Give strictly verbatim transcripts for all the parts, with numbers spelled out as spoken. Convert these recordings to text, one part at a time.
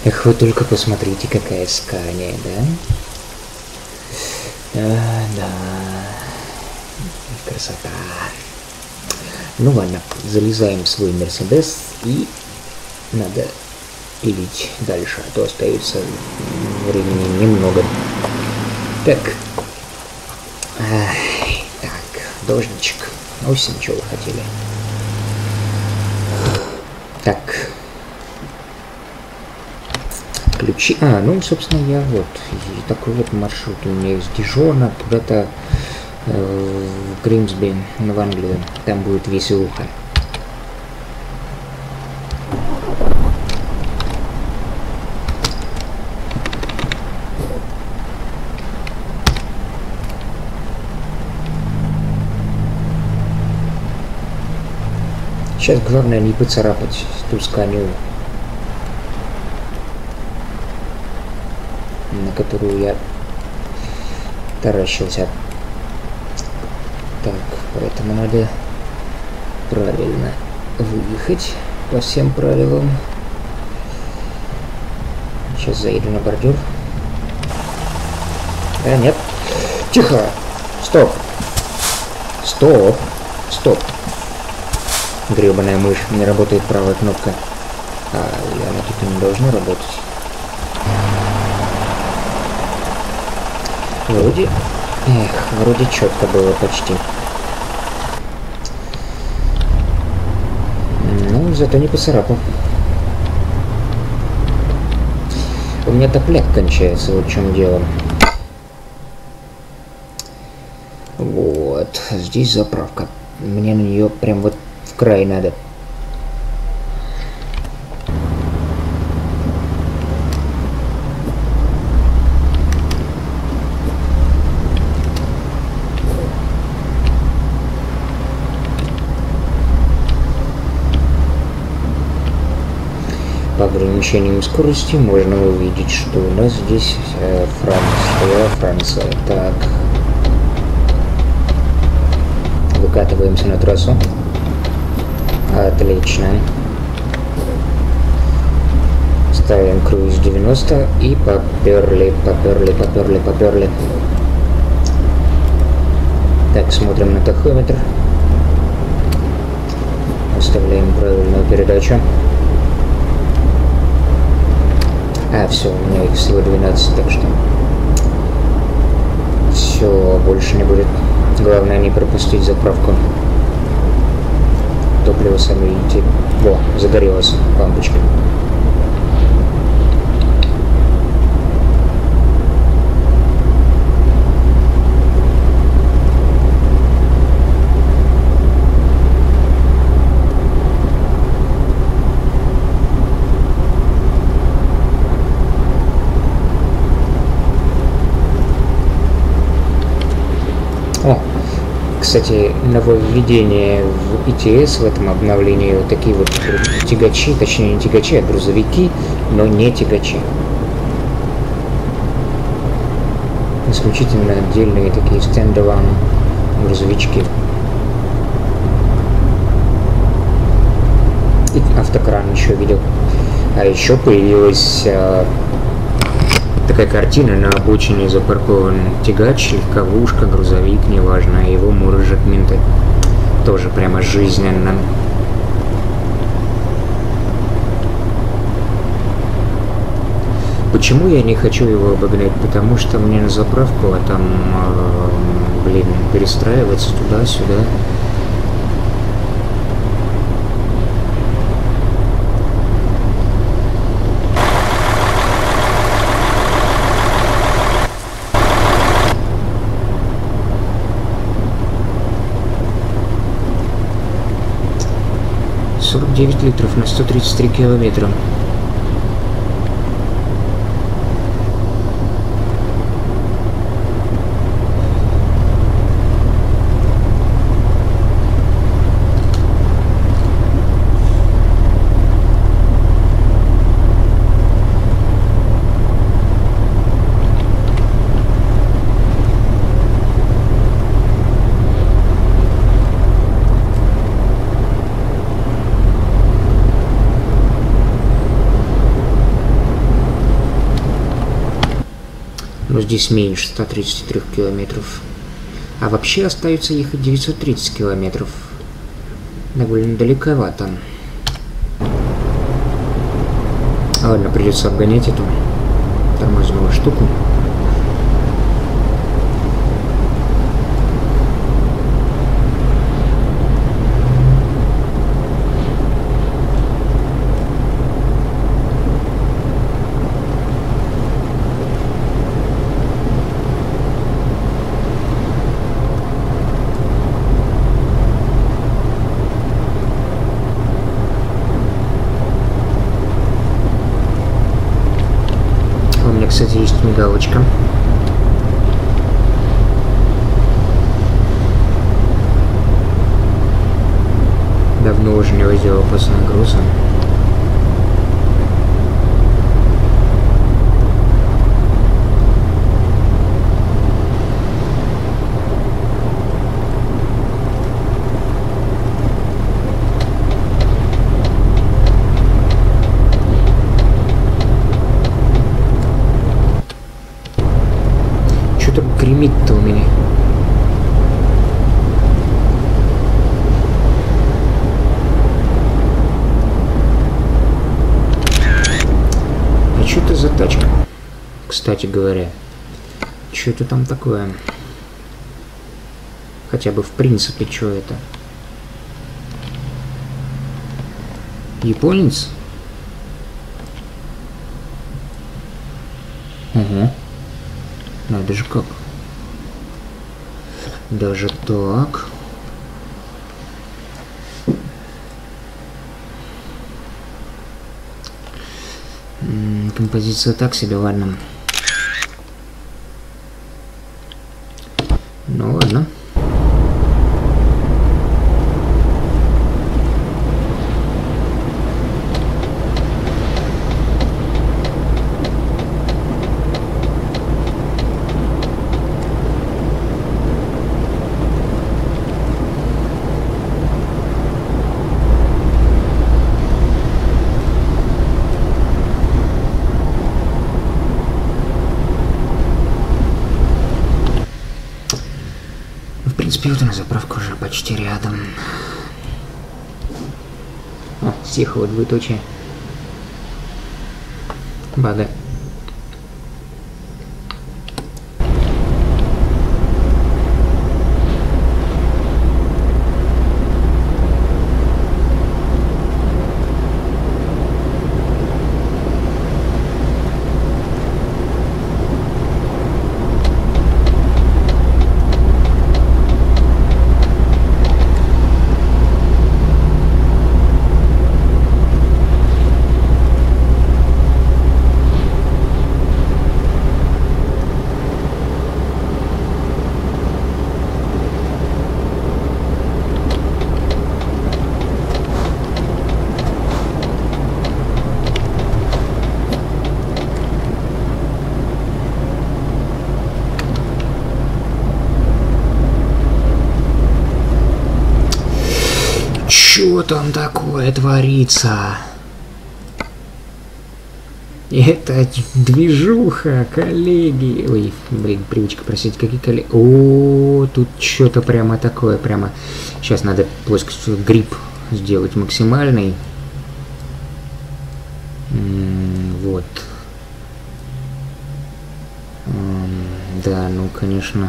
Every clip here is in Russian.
Эх, вы только посмотрите, какая Скания, да? Да, да. Красота. Ну ладно, залезаем в свой Мерседес и надо пилить дальше, а то остается времени немного. Так. Ай, так, дождичек. Осень, что вы хотели? Так. Ключи. А, ну, собственно, я вот. Такой вот маршрут у меня из Дижона куда-то э, в Гримсби, в Англию. Там будет веселуха. Сейчас главное не поцарапать ту Сканию, на которую я таращился. Так, поэтому надо правильно выехать по всем правилам. Сейчас заеду на бордюр. А, нет. Тихо! Стоп! Стоп! Стоп! Гребаная мышь, не работает правая кнопка. А, и она тут и не должна работать. Вроде... Эх, вроде четко было почти. Ну, зато не поцарапал. У меня топляк кончается, вот в чем дело. Вот, здесь заправка. Мне на нее прям вот в край надо. По ограничению скорости можно увидеть, что у нас здесь э, Франция, Франция. Так. Выкатываемся на трассу. Отлично. Ставим круиз девяносто и поперли, поперли, поперли, поперли. Так, смотрим на тахометр. Оставляем правильную передачу. А, все, у меня их всего двенадцать, так что все, больше не будет. Главное не пропустить заправку. Топливо, сами видите. Во, загорелась лампочка. О, кстати, нововведение в и ти эс в этом обновлении, вот такие вот тягачи, точнее не тягачи, а грузовики, но не тягачи. Исключительно отдельные такие стендалон грузовички. И автокран еще видел. А еще появилась а, такая картина: на обочине запаркован тягач, легковушка, грузовик, неважно, его мурыжат менты. Тоже прямо жизненно. Почему я не хочу его обогнать? Потому что мне на заправку, а там, э, блин, перестраиваться туда-сюда. сорок девять литров на сто тридцать три километра. Но здесь меньше ста тридцати трёх километров. А вообще остается ехать девятьсот тридцать километров. Довольно далековато. Ладно, придется обгонять эту тормозную штуку. Кстати, есть мигалочка. Давно уже не возил после нагруза. Гремит-то у меня. А что это за тачка? Кстати говоря, что это там такое? Хотя бы в принципе, что это? Японец? Угу. Надо же как. Даже так. М-м, композиция так себе, ладно. Ну ладно. На заправку уже почти рядом. О, съехало двоеточие. Бага. Что там такое творится? Это движуха, коллеги. Ой, блин, привычка просить, какие коллеги. О, тут что-то прямо такое, прямо. Сейчас надо плоскость грипп сделать максимальный. М-м, вот. М-м, да, ну, конечно.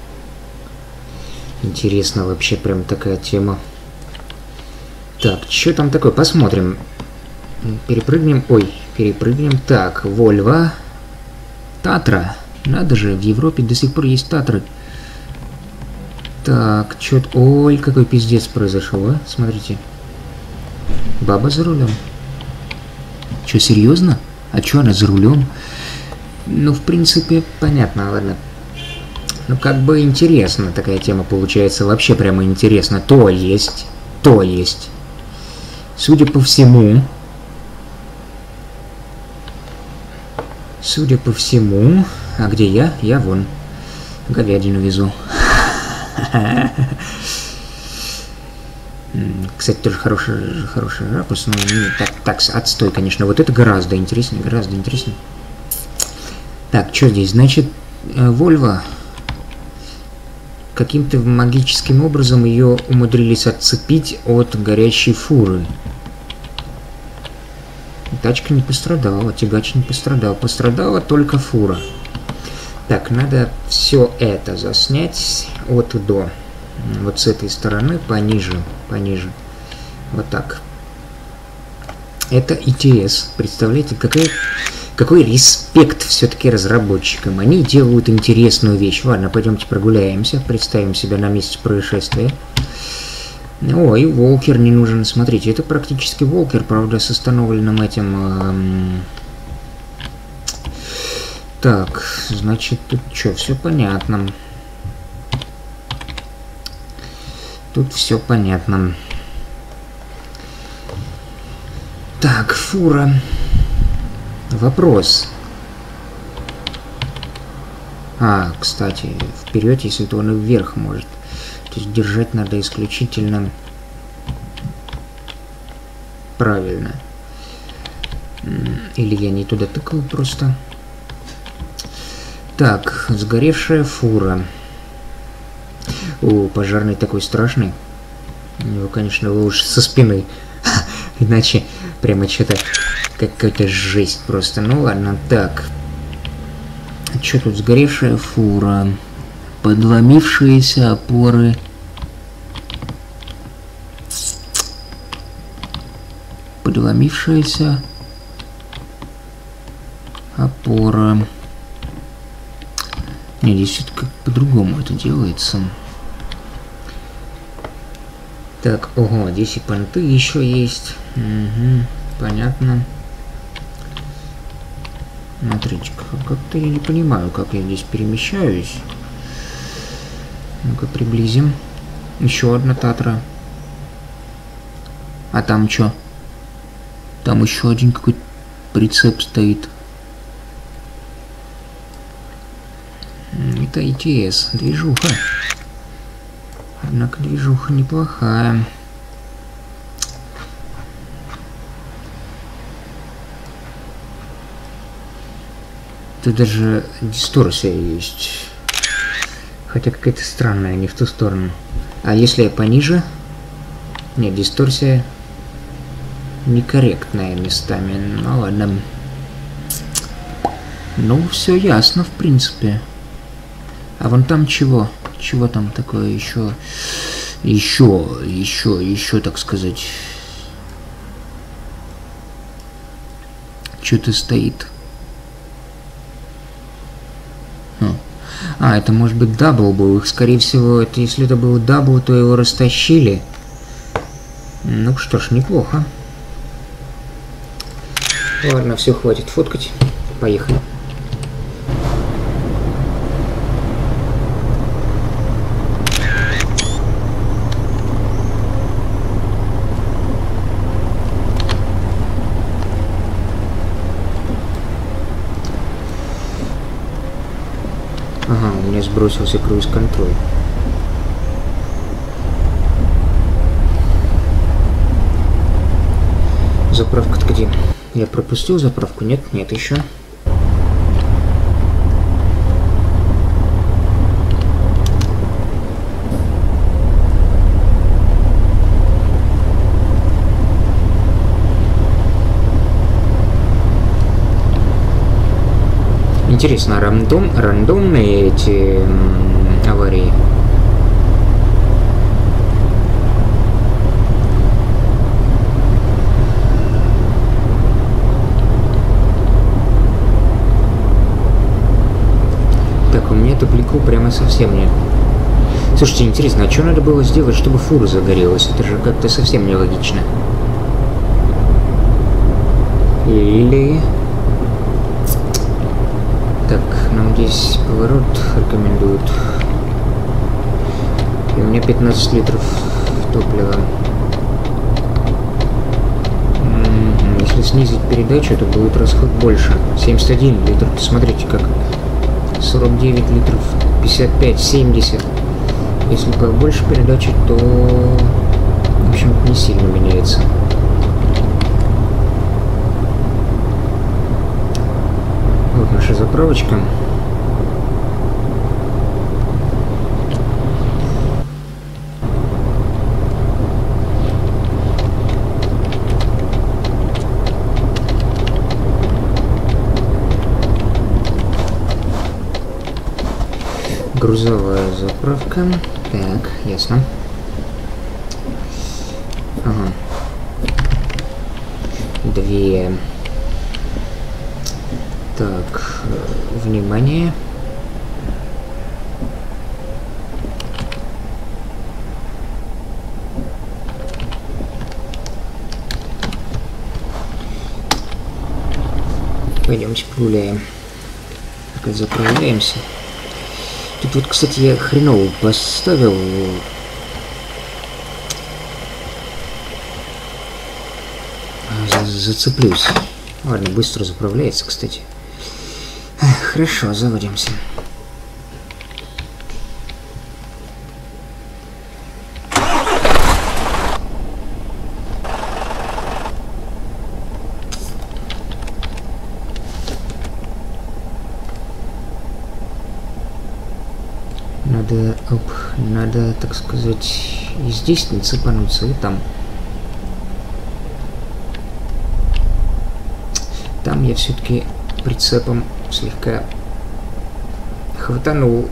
Интересно вообще прям такая тема. Так, что там такое? Посмотрим. Перепрыгнем. Ой, перепрыгнем. Так, Вольво. Татра. Надо же, в Европе до сих пор есть Татры. Так, что-то... Ой, какой пиздец произошел, а? Смотрите. Баба за рулем. Че, серьезно? А че она за рулем? Ну, в принципе, понятно, ладно. Ну, как бы интересно такая тема получается. Вообще прямо интересно. То есть, то есть. Судя по всему, судя по всему, а где я? Я вон, говядину везу. Кстати, тоже хороший, хороший ракурс, но не так, так, отстой, конечно. Вот это гораздо интереснее, гораздо интереснее. Так, что здесь? Значит, Вольво. Каким-то магическим образом ее умудрились отцепить от горящей фуры. Тачка не пострадала, тягач не пострадал. Пострадала только фура. Так, надо все это заснять от и до. Вот с этой стороны пониже, пониже. Вот так. Это и ти эс. Представляете, какой, какой респект все-таки разработчикам. Они делают интересную вещь. Ладно, пойдемте прогуляемся, представим себя на месте происшествия. О, и Волкер не нужен. Смотрите, это практически Волкер, правда, с установленным этим... Эм... Так, значит, тут что, все понятно. Тут все понятно. Так, фура. Вопрос. А, кстати, вперед, если то он и вверх может. То есть держать надо исключительно правильно. Или я не туда тыкал просто. Так, сгоревшая фура. О, пожарный такой страшный. Его, конечно, лучше со спины. Иначе прямо что-то какая-то жесть просто. Ну ладно, так. Что тут? Сгоревшая фура. Подломившиеся опоры. Подломившаяся опора. Не, здесь все как по-другому это делается. Так, ого, здесь и понты еще есть. Угу, понятно. Смотрите-ка, как-то я не понимаю, как я здесь перемещаюсь. Ну-ка, приблизим. Еще одна Татра. А там что? Там еще один какой-то прицеп стоит. Это и ти эс, движуха. Однако движуха неплохая. Тут даже дисторсия есть. Хотя какая-то странная, не в ту сторону. А если я пониже? Нет, дисторсия некорректная местами. Ну ладно. Ну, все ясно, в принципе. А вон там чего? Чего там такое еще? Еще, еще, еще, так сказать. Что-то стоит. Хм. А, это может быть дабл был. Их, скорее всего, это если это был дабл, то его растащили. Ну что ж, неплохо. Ладно, все, хватит фоткать. Поехали. Ага, у меня сбросился круиз-контроль. Заправка-то где? Я пропустил заправку? Нет? Нет еще. Интересно, рандом, рандомные эти м, аварии? Так, у меня тупляку прямо совсем нет. Слушайте, интересно, а что надо было сделать, чтобы фура загорелась? Это же как-то совсем нелогично. Или... Так, нам здесь поворот рекомендуют. И у меня пятнадцать литров топлива. М-м, если снизить передачу, то будет расход больше. семьдесят один литр. Посмотрите, как. сорок девять литров. пятьдесят пять, семьдесят. Если побольше передачи, то... В общем, не сильно меняется. Вот наша заправочка. Грузовая заправка. Так, ясно. Ага. Две. Так, внимание. Пойдемте погуляем. Пока заправляемся. Тут вот, кстати, я хреново поставил. Зацеплюсь. Ладно, быстро заправляется, кстати. Хорошо, заводимся. Надо, оп, надо, так сказать, и здесь не цепануться, и там. Там я все-таки прицепом слегка хватанул.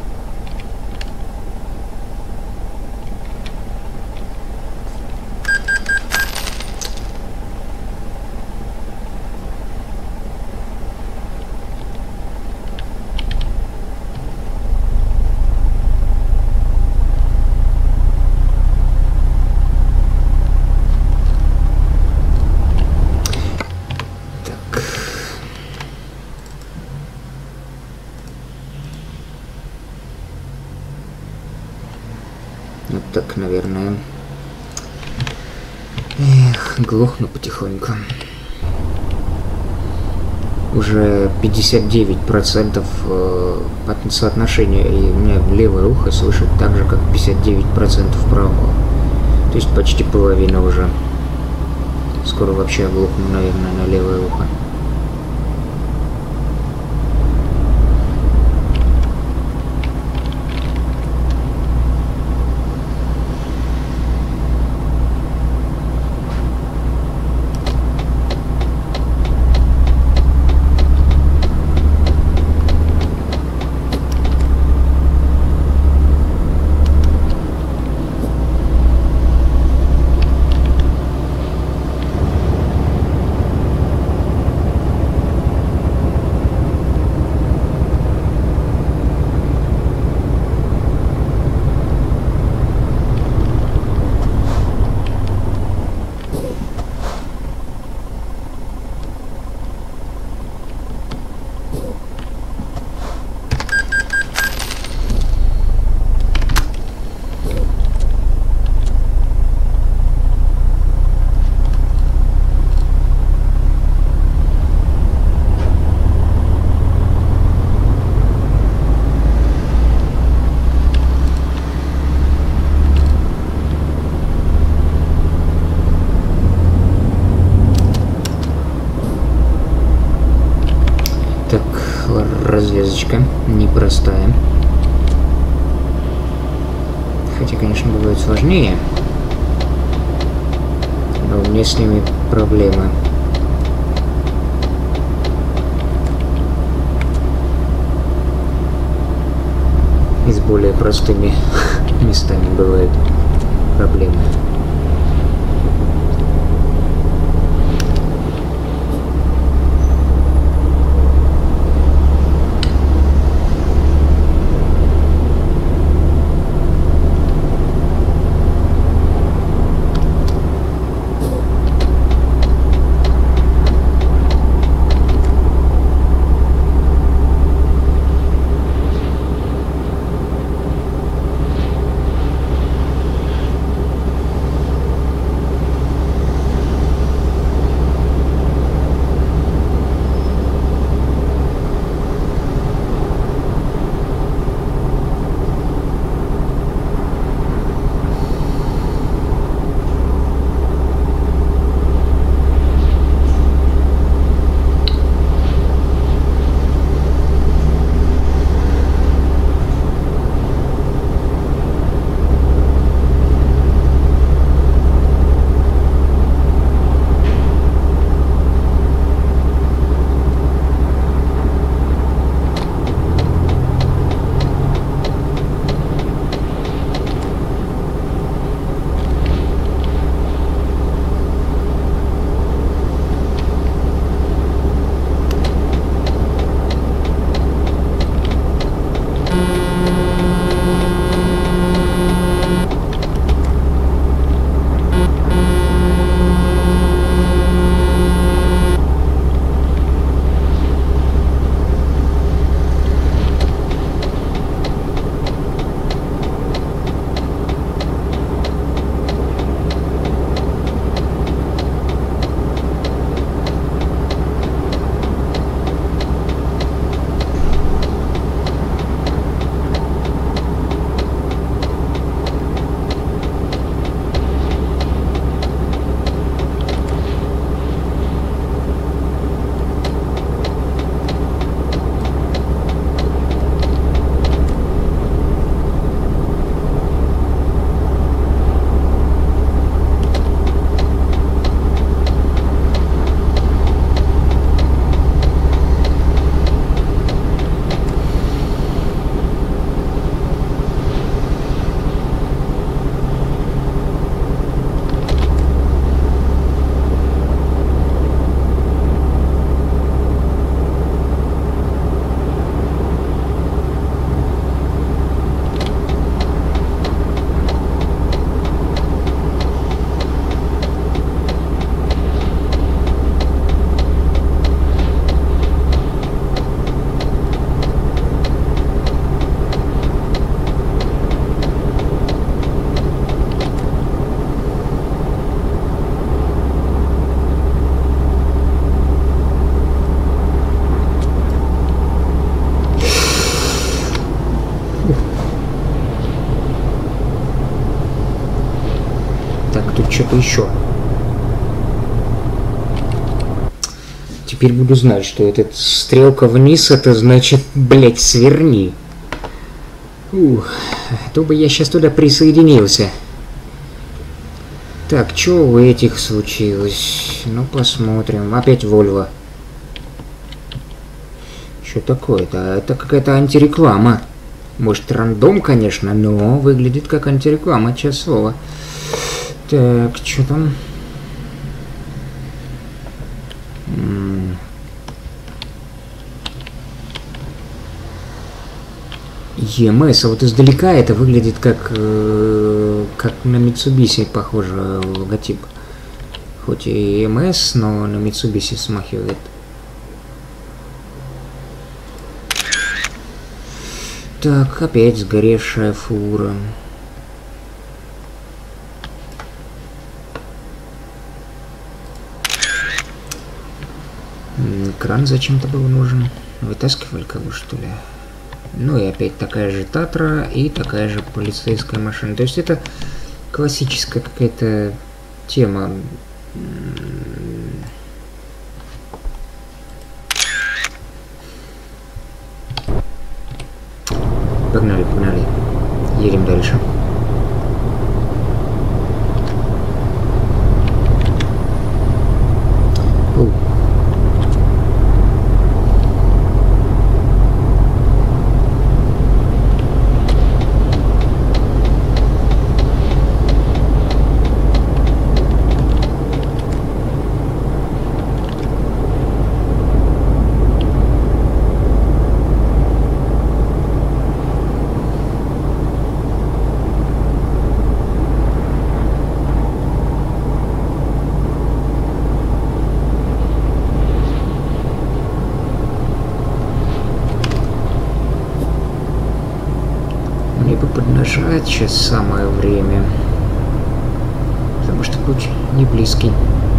Вот так, наверное. Эх, глохну потихоньку. Уже пятьдесят девять процентов соотношения, и у меня левое ухо слышит так же, как пятьдесят девять процентов правого. То есть почти половина уже. Скоро вообще оглохну, наверное, на левое ухо. Развязочка непростая. Хотя, конечно, бывает сложнее. Но у меня с ними проблемы. И с более простыми местами бывают проблемы. что-то еще. Теперь буду знать, что эта стрелка вниз, это значит, блять, сверни. Ух, то бы я сейчас туда присоединился. Так, что у этих случилось? Ну, посмотрим. Опять Volvo. Что такое-то? Это какая-то антиреклама. Может, рандом, конечно, но выглядит как антиреклама, честное слово. Так, что там? и эм эс, а вот издалека это выглядит как, э, как на Mitsubishi похоже логотип. Хоть и и эм эс, но на Mitsubishi смахивает. Так, опять сгоревшая фура. Кран зачем-то был нужен. Вытаскивали кого, что ли? Ну и опять такая же Татра и такая же полицейская машина. То есть это классическая какая-то тема. Погнали, погнали. Едем дальше. О. Поднажать сейчас самое время, потому что путь не близкий.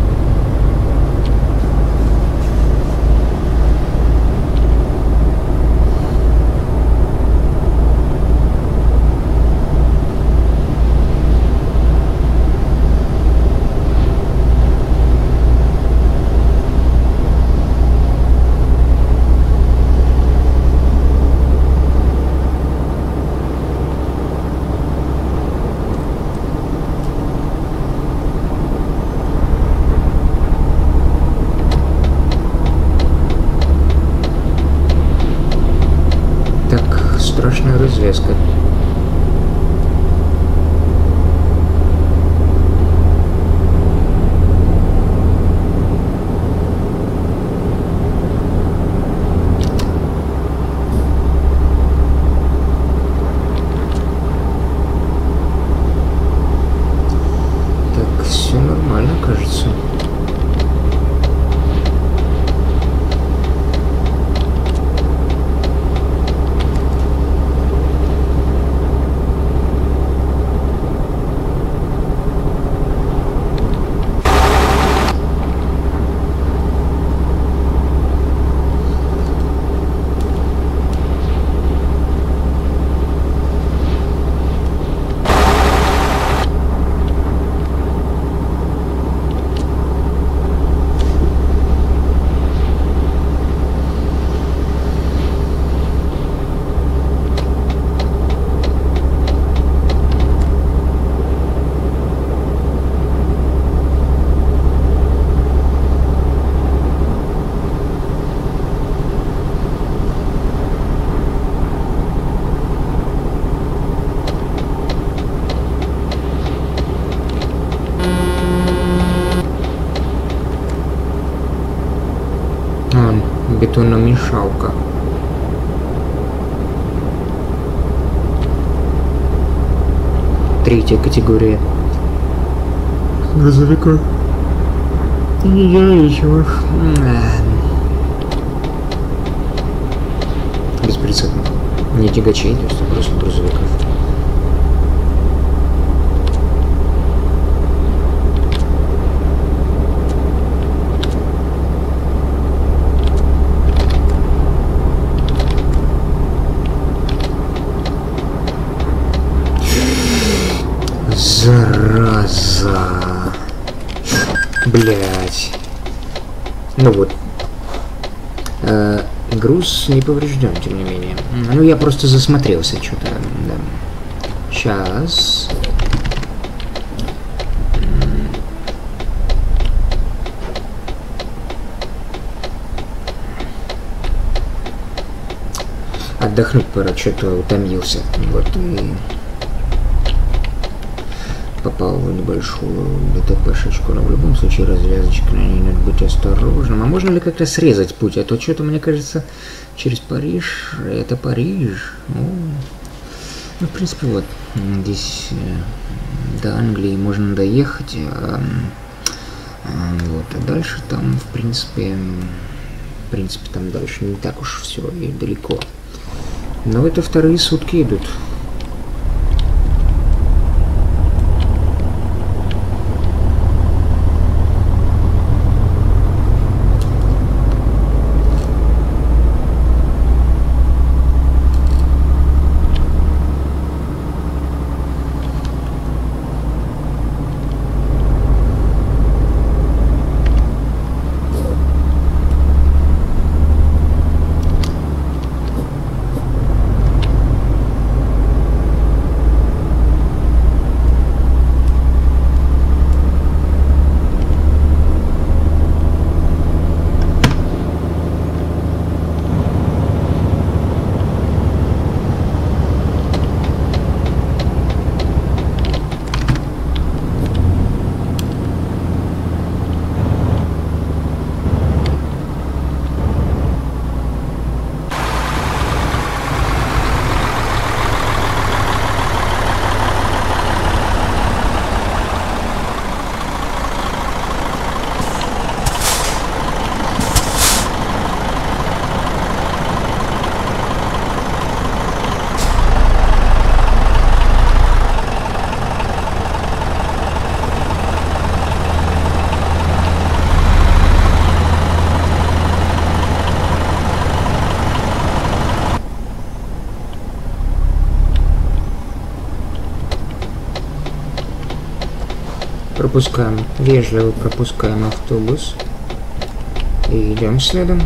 Страшная развязка. Так, все нормально, кажется. Бетономешалка. Третья категория грузовика. Не делай ничего. Беспрецедентно. Не тягачей, то есть просто грузовиков. Зараза. Блять. Ну вот. Э, груз не поврежден, тем не менее. Ну, я просто засмотрелся что-то. Да. Сейчас. Отдохнуть пора, что-то утомился. Вот и попал в небольшую ДТПшечку, но в любом случае развязочка, на ней надо быть осторожным. А можно ли как-то срезать путь? А то что-то, мне кажется, через Париж, это Париж. Ну, ну в принципе, вот здесь до Англии можно доехать, а, а, вот, а дальше там, в принципе, в принципе, там дальше не так уж все и далеко. Но это вторые сутки идут. Пропускаем, вежливо пропускаем автобус и идем следом.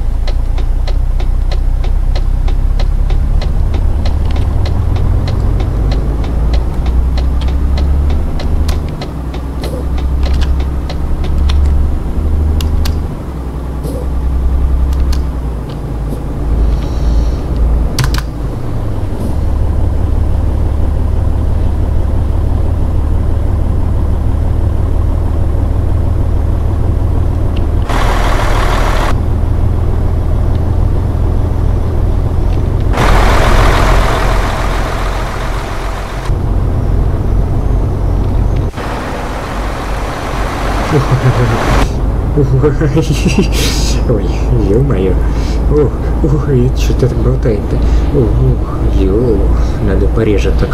Ой, ё-моё. Ох, ох, что-то так болтает-то. Ох, ё, надо пореже так.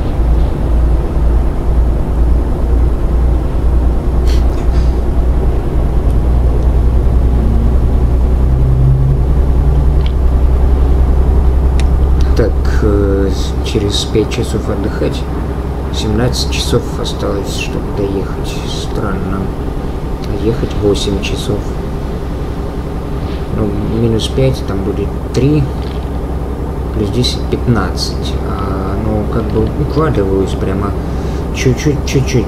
Так, э, через пять часов отдыхать. семнадцать часов осталось, чтобы доехать. Странно. Ехать восемь часов. Ну, минус пять, там будет три. Плюс десять, пятнадцать. А, ну, как бы укладываюсь прямо чуть-чуть, чуть-чуть.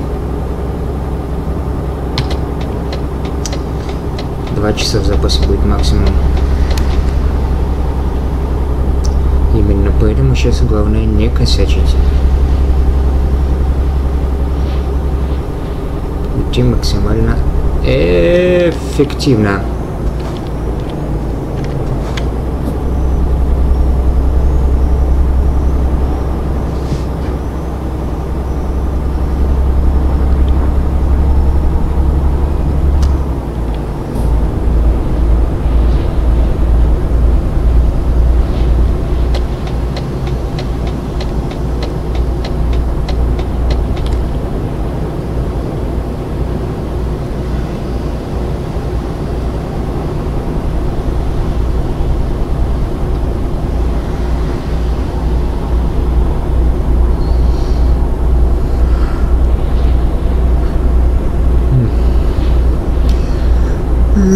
Два часа в запасе будет максимум. Именно поэтому сейчас главное не косячить. Идти максимально эффективно.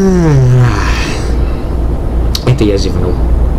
Это я зевнул.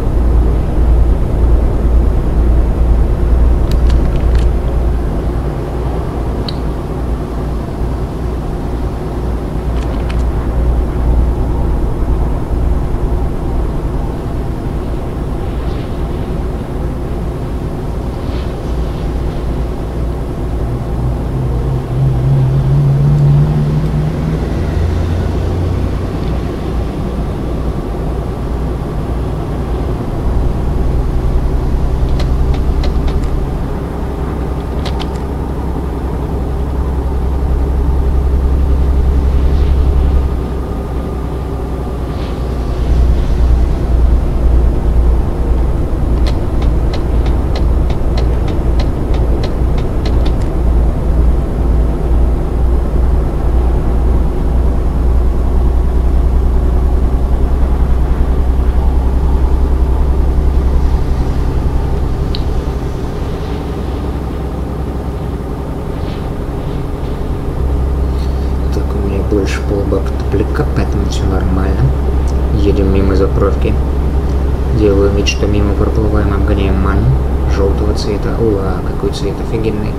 Больше полбака топляка, поэтому все нормально. Едем мимо заправки. Делаю вид, что мимо проплываем, обгоняем ману желтого цвета. Уа, какой цвет офигенный.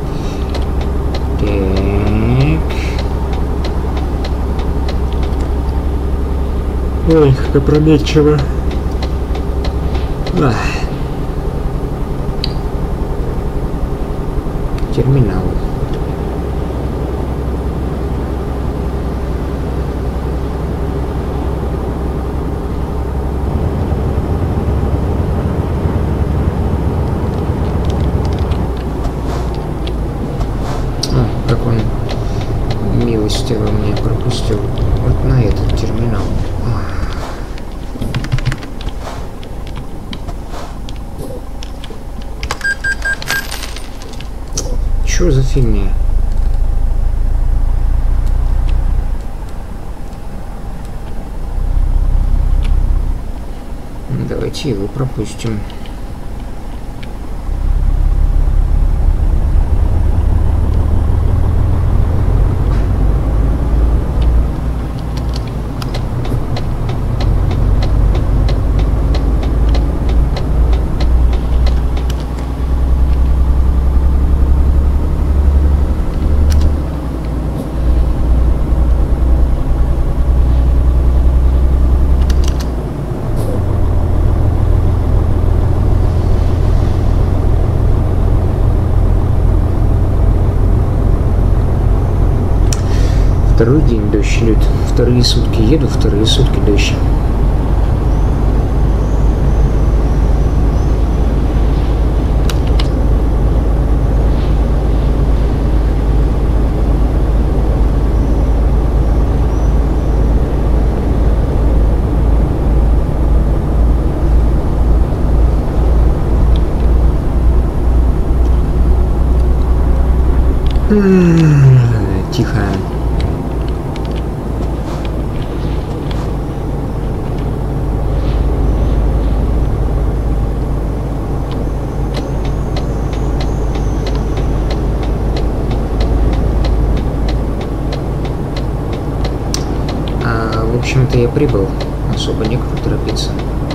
Так. Ой, как опрометчиво. Ах. Терминал. Как он милостиво меня пропустил вот на этот терминал. Чё за фигня? Давайте его пропустим. Второй день дождь льет. Вторые сутки еду, вторые сутки дождь. Тихо. В общем-то, я прибыл. Особо некуда торопиться.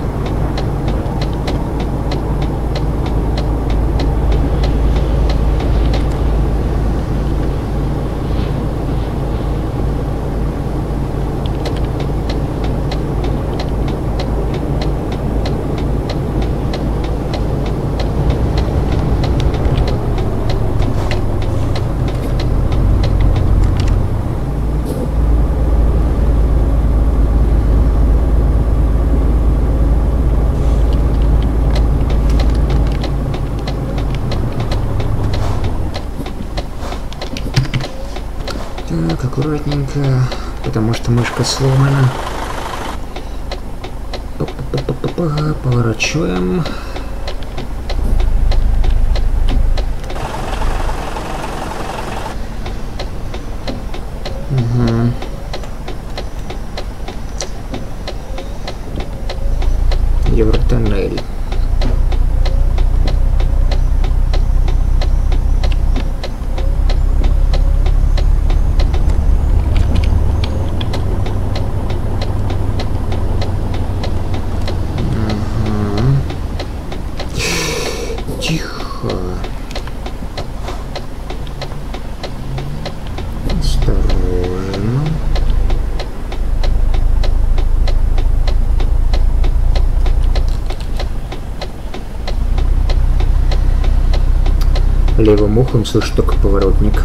Так, аккуратненько, потому что мышка сломана. П-п-п-п-п-п, поворачиваем. Угу. Евротоннель. Левым ухом слышу только поворотник.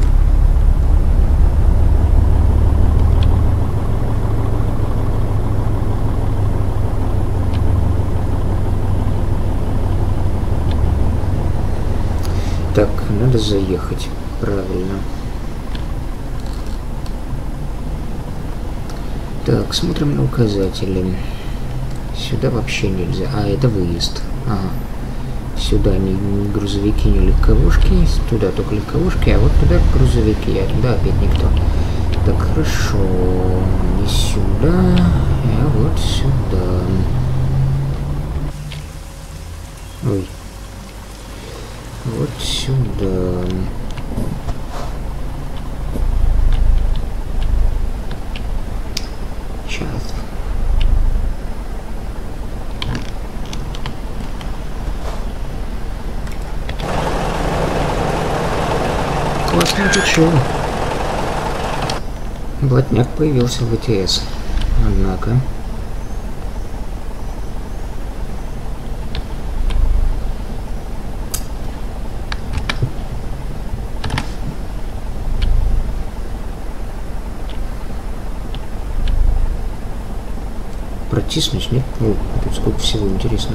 Так, надо заехать. Правильно. Так, смотрим на указатели. Сюда вообще нельзя. А, это выезд. Ага. Сюда ни, ни грузовики, ни легковушки. Туда только легковушки, а вот туда грузовики. А туда опять никто. Так, хорошо. Не сюда, а вот сюда. Ой. Вот сюда. Сейчас. Классно, ты чё? Блатняк появился в ВТС. Однако. Протиснусь, нет? О, тут сколько всего интересного.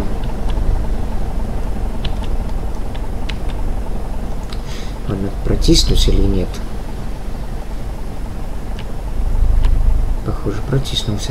Ладно, протиснусь или нет? Похоже, протиснулся.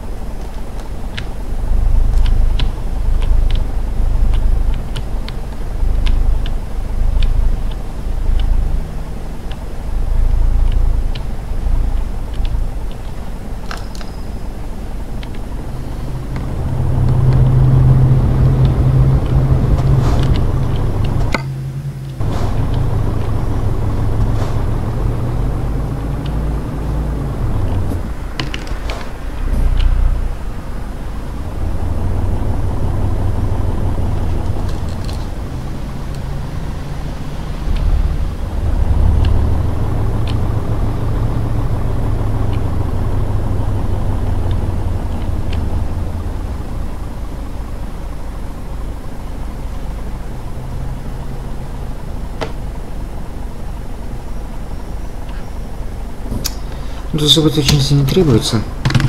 Тут особо точности не требуется.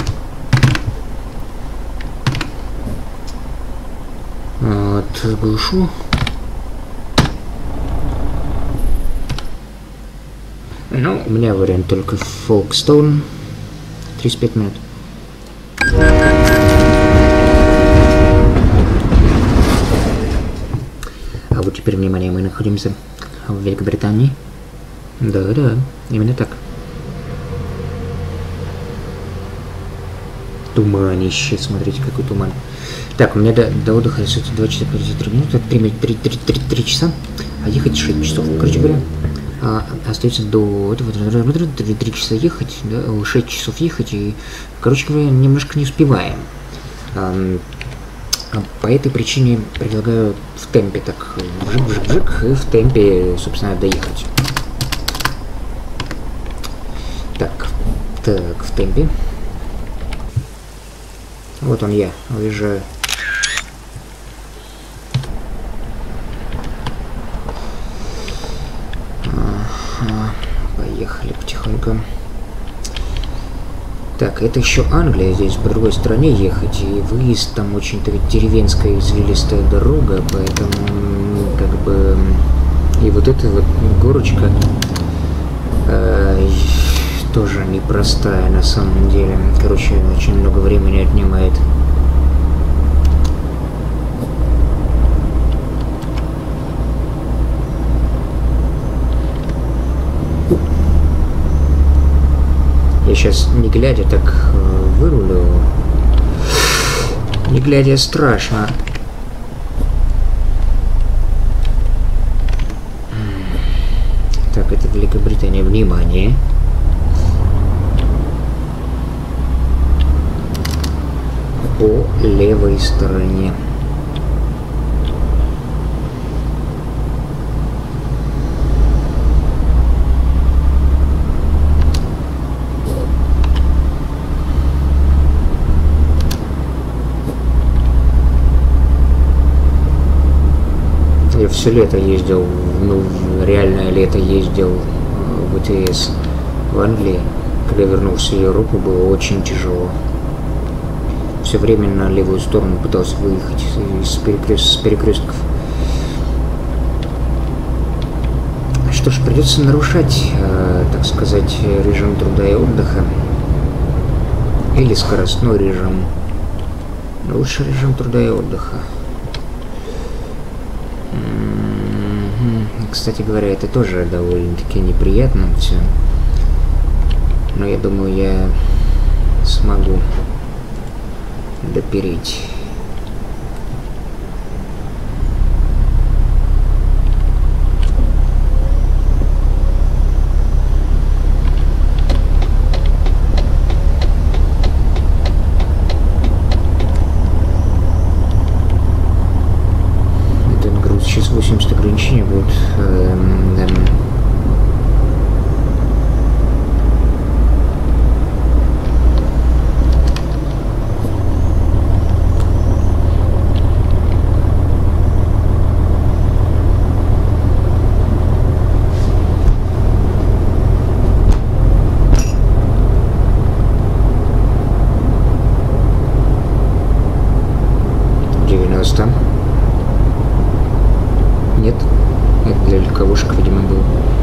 Вот, глушу. Ну, у меня вариант только Folkestone. тридцать пять минут. А вот теперь, внимание, мы находимся в Великобритании. Да-да, именно так. Туманище, смотрите, какой туман. Так, у меня до, до отдыха остается два часа пятьдесят три минуты, это три часа, а ехать шесть часов. Короче говоря, а, остается до этого три часа ехать, да, шесть часов ехать, и, короче говоря, немножко не успеваем. А, по этой причине предлагаю в темпе так вжик-вжик-вжик и в темпе, собственно, доехать. Так, так, в темпе. Вот он я, уезжаю. Ага, поехали потихоньку. Так, это еще Англия, здесь по другой стороне ехать, и выезд там очень-то ведь деревенская извилистая дорога, поэтому как бы и вот эта вот горочка э, тоже непростая на самом деле. Короче, очень много времени отнимает. Я сейчас, не глядя, так вырулю. Не глядя, страшно. Так, это Великобритания. Внимание. По левой стороне. я все лето ездил, ну, реальное лето ездил в ВТС в Англии. Когда вернулся в Европу, было очень тяжело. Все время на левую сторону пытался выехать из перекрест... с перекрестков. Что ж, придется нарушать, э, так сказать, режим труда и отдыха. Или скоростной режим. Лучше режим труда и отдыха. М-м-м. Кстати говоря, это тоже довольно-таки неприятно все. Но я думаю, я смогу допереть. Этот груз сейчас восемьдесят ограничений будет. Эм, эм. девяносто. Нет, это для легковушек, видимо, был.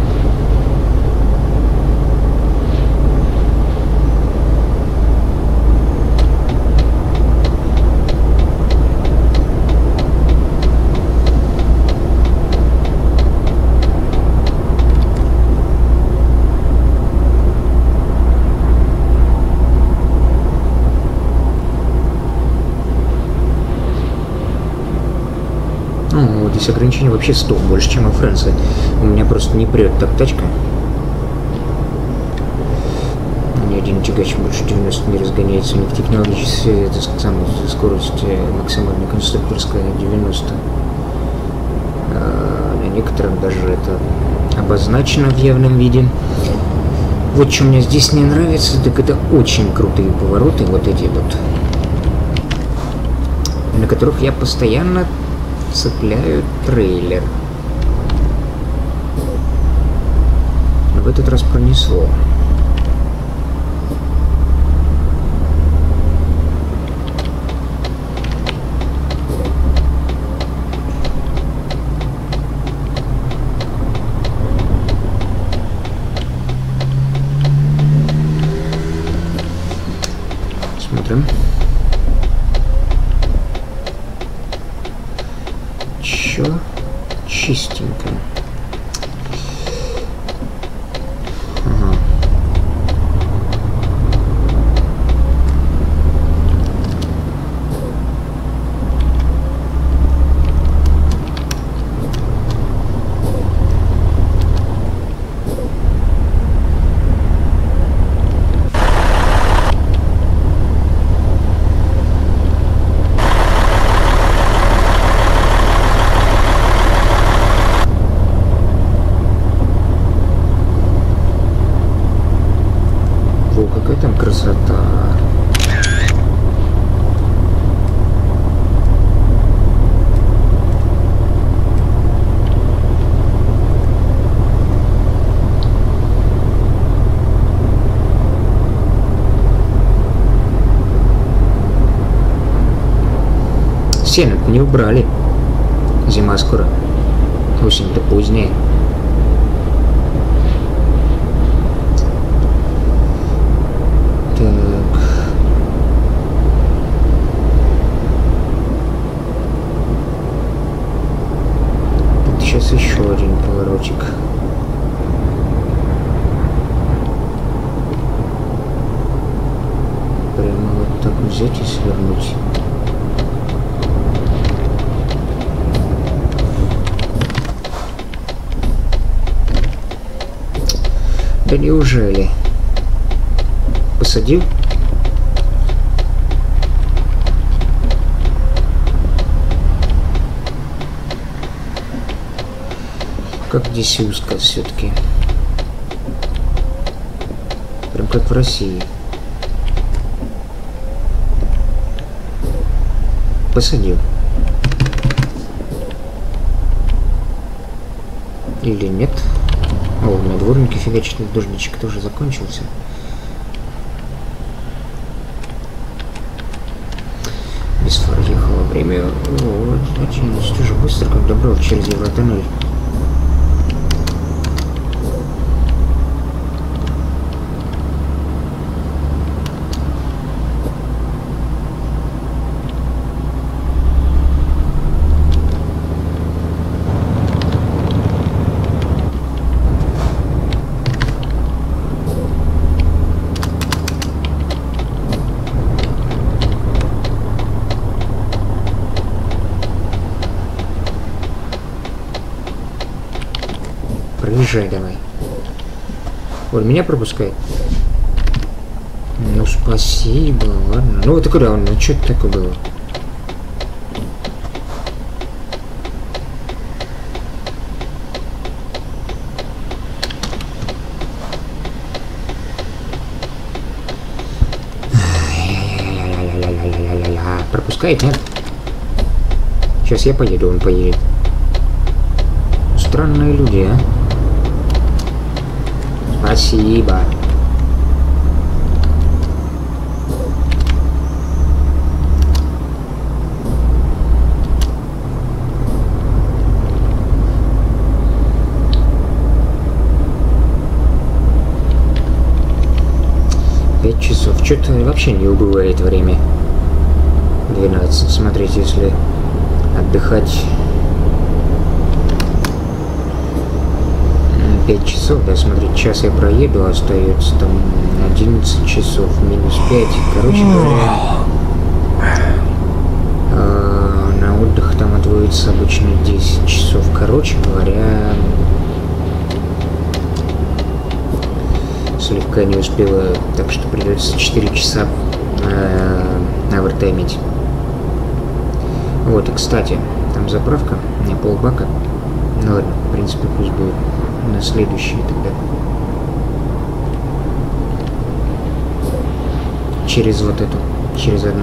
Ну, здесь ограничение вообще сто, больше, чем во Франции. У меня просто не прет так тачка. Ни один тягач больше девяноста не разгоняется, у них технологическая, это самая скорость максимальная конструкторская девяносто. А на некоторых даже это обозначено в явном виде. Вот что мне здесь не нравится, так это очень крутые повороты, вот эти вот, на которых я постоянно цепляю трейлер. Но в этот раз пронесло. Смотрим. Чистенько. Ага. Какая там красота. Сено-то не убрали. Зима скоро. Осень-то поздняя. Сейчас еще один поворотик. Прямо вот так взять и свернуть. Да неужели? Посадил? Как здесь узко все-таки. Прям как в России. Посадил. Или нет? О, у меня дворники фигачит, дождичек тоже закончился. Без фар ехало время. Вот, очень уже быстро, как добрал через Евротоннель. Проезжай давай. Вот меня пропускает. Ну спасибо, ладно. Ну это куда он? Ну что это такое было? Пропускает, нет? Сейчас я поеду, он поедет. Странные люди, а? Спасибо. Пять часов. Что-то вообще не убывает время. двенадцать. Смотрите, если отдыхать пять часов, да, смотри, час я проеду, остается там одиннадцать часов, минус пять. Короче говоря, э, на отдых там отводится обычно десять часов. Короче говоря, слегка не успела, так что придется четыре часа э, овертаймить. Вот, и кстати, там заправка, у меня полбака. Ну ладно, в принципе, пусть будет на следующий тогда. Через вот эту, через одну.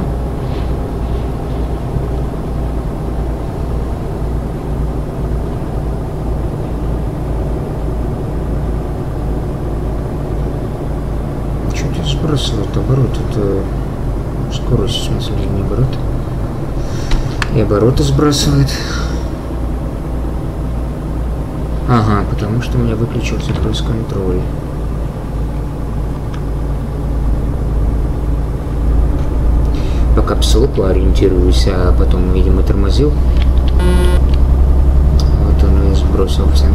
Что-то сбрасывает оборот, это скорость, в смысле, не оборот. И обороты сбрасывает. Ага, потому что у меня выключился круиз-контроль. По капслоку ориентируюсь, а потом, видимо, тормозил. Вот он и сбросился.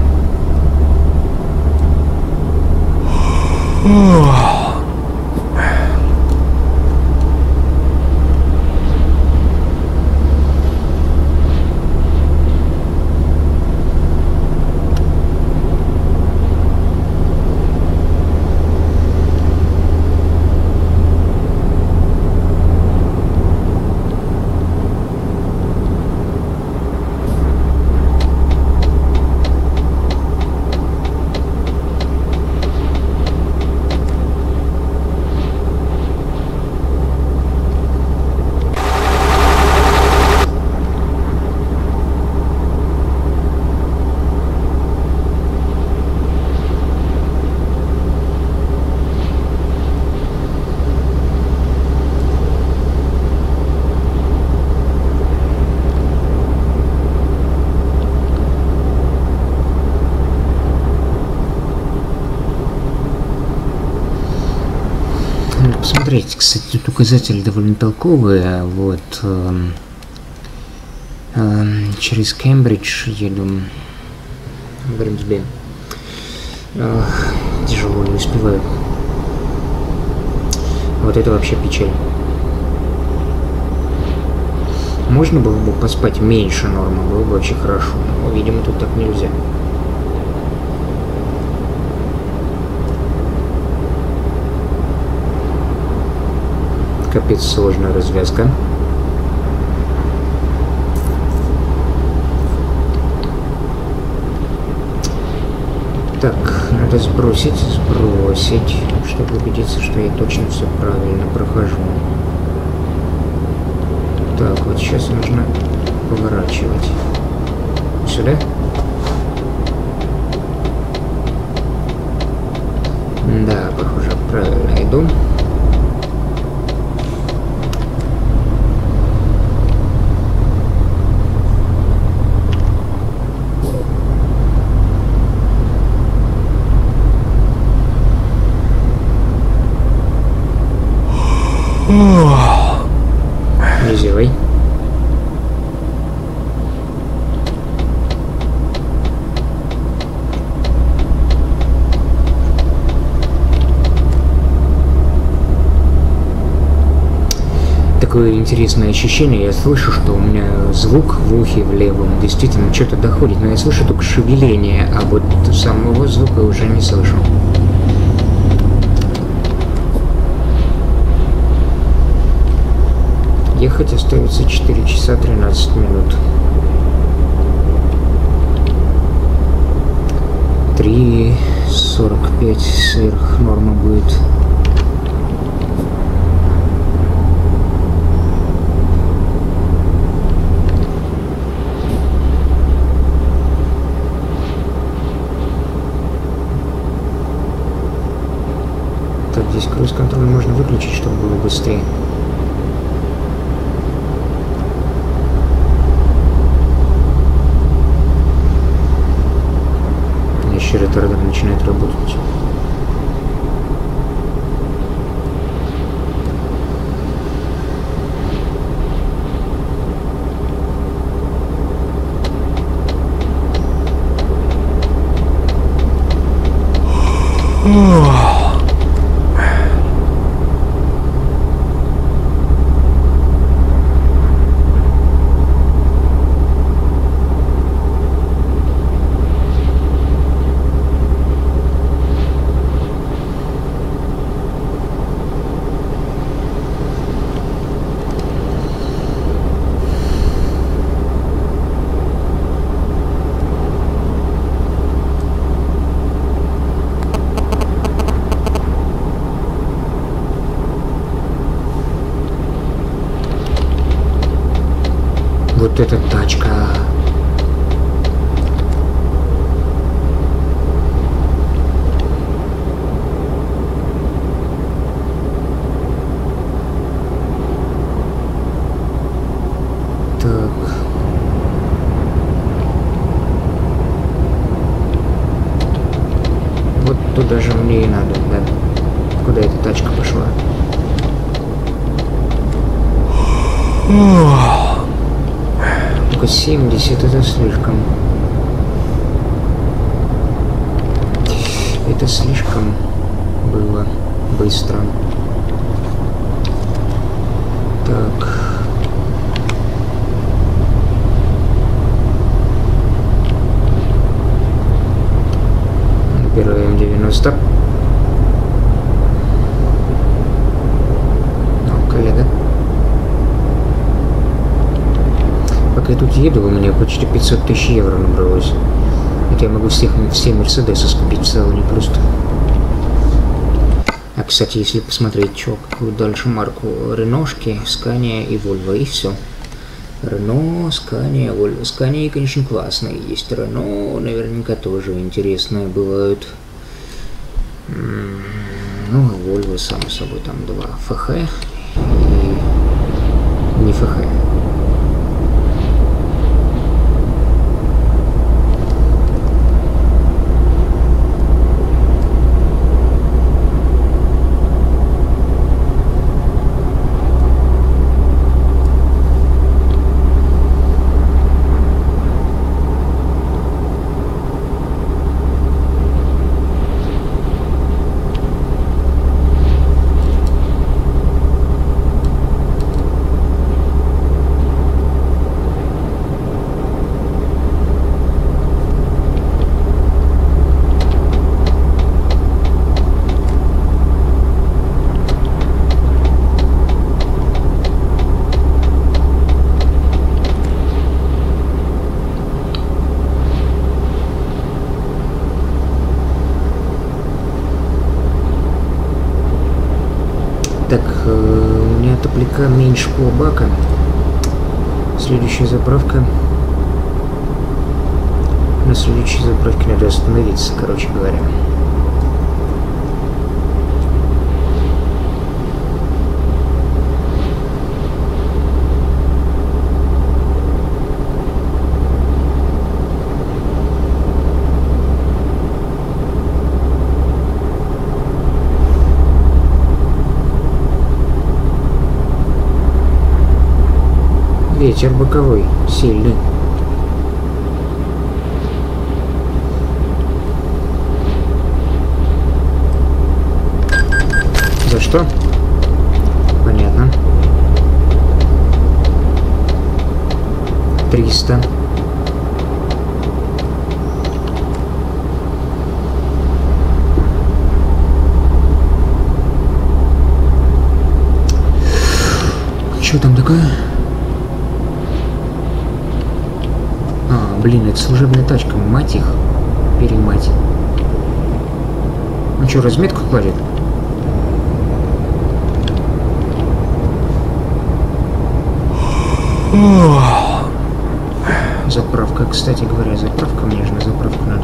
Посмотрите, кстати, тут указатели довольно толковые. Вот э, э, через Кембридж еду. Гримсби. Э, тяжело, не успеваю. Вот это вообще печаль. Можно было бы поспать меньше нормы, было бы очень хорошо. Но, видимо, тут так нельзя. Капец, сложная развязка. Так, надо сбросить, сбросить, чтобы убедиться, что я точно все правильно прохожу. Так, вот сейчас нужно поворачивать. Сюда? Да, похоже, правильно иду. Не зевай. Такое интересное ощущение, я слышу, что у меня звук в ухе в левом действительно что-то доходит, но я слышу только шевеление, а вот самого звука уже не слышу. Ехать остается четыре часа тринадцать минут. три сорок пять сверх норма будет. Так, здесь круиз-контроль можно выключить, чтобы было быстрее. Еще ретардер начинает работать. Вот эта тачка. Так. Вот туда же мне и надо, да. Куда эта тачка пошла? семьдесят это слишком. Это слишком было быстро. Так. Набираем девяносто. Ну, коллега. Пока я тут еду, у меня почти пятьсот тысяч евро набралось. Это я могу всех, все Мерседесы скупить в салоне просто. А, кстати, если посмотреть, что, какую дальше марку, Реношки, Скания и Вольво, и все. Рено, Скания, Вольво. Скания, конечно, классные есть. Рено, наверняка, тоже интересные бывают. Ну, Вольво, само собой, там два. ФХ и не ФХ. Так, э, у меня топляка меньше полбака. Следующая заправка. На следующей заправке надо остановиться, короче говоря. Ветер боковой, сильный. За что? Понятно. триста. Что там такое? А, блин, это служебная тачка, мать их, перемать. Ну что, разметку кладет? Заправка, кстати говоря, заправка, мне же на заправку надо.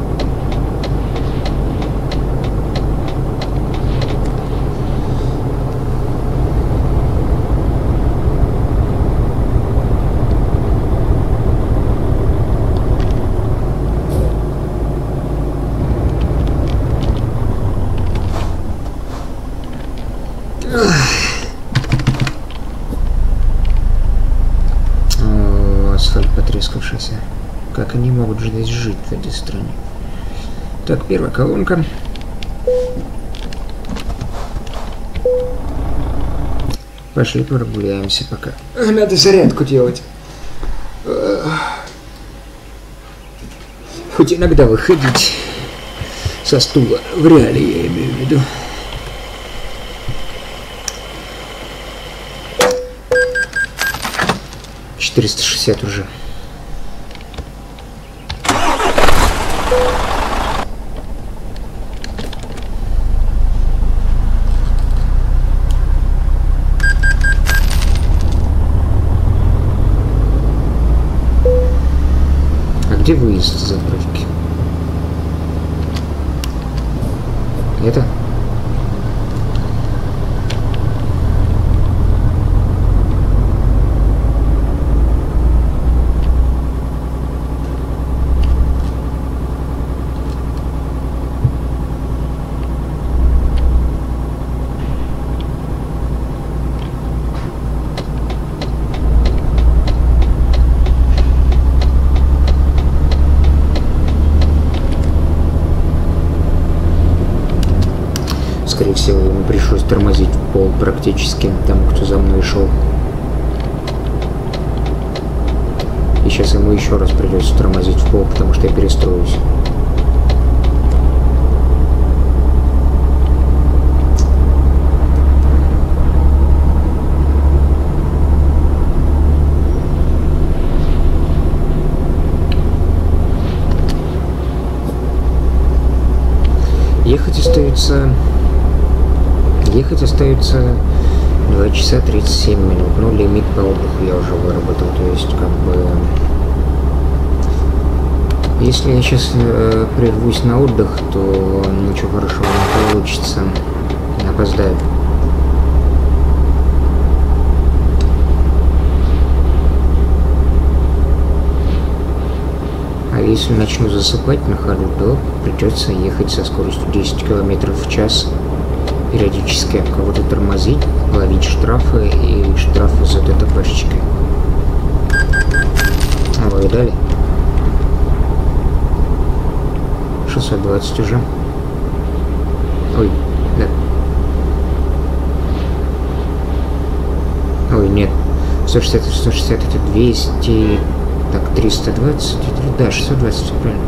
Потрескавшийся. Как они могут здесь жить в этой стране? Так, первая колонка. Пошли прогуляемся пока. Надо зарядку делать. Хоть иногда выходить со стула. В реале я имею в виду. четыреста шестьдесят уже. А где выезд с заправки? Это? Скорее всего, ему пришлось тормозить в пол практически тому, кто за мной шел. И сейчас ему еще раз придется тормозить в пол, потому что я перестроюсь. Ехать остается... Ехать остается два часа тридцать семь минут. Ну, лимит по отдыху я уже выработал. То есть, как бы... Если я сейчас э, прервусь на отдых, то ничего хорошего не получится. Опоздаю. А если начну засыпать на ходу, то придется ехать со скоростью десять километров в час. Периодически кого-то тормозить, ловить штрафы и штрафы за ДТПшечкой. А вы видали? шестьсот двадцать уже. Ой, да. Ой, нет. сто шестьдесят, сто шестьдесят это двести. Так, триста двадцать. Да, шестьсот двадцать, все правильно.